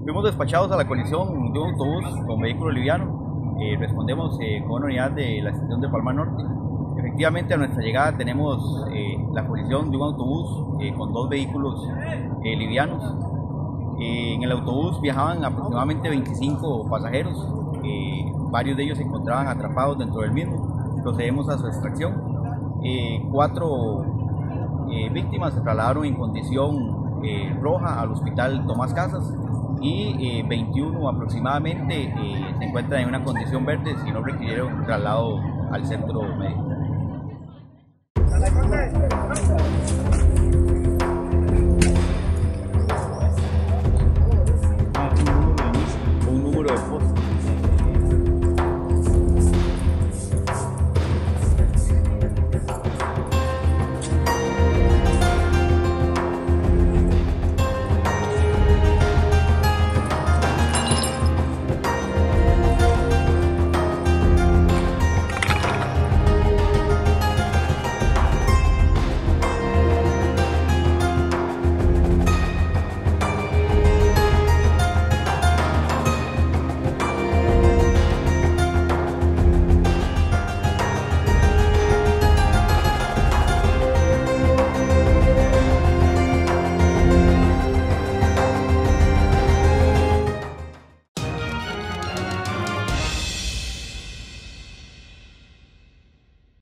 Fuimos despachados a la colisión de un autobús con vehículo liviano. Respondemos con una unidad de la estación de Palmar Norte. Efectivamente, a nuestra llegada tenemos la colisión de un autobús con dos vehículos livianos. En el autobús viajaban aproximadamente 25 pasajeros. Varios de ellos se encontraban atrapados dentro del mismo. Procedemos a su extracción. 4 víctimas se trasladaron en condición roja al hospital Tomás Casas y 21 aproximadamente se encuentran en una condición verde, si no requirieron traslado al centro médico.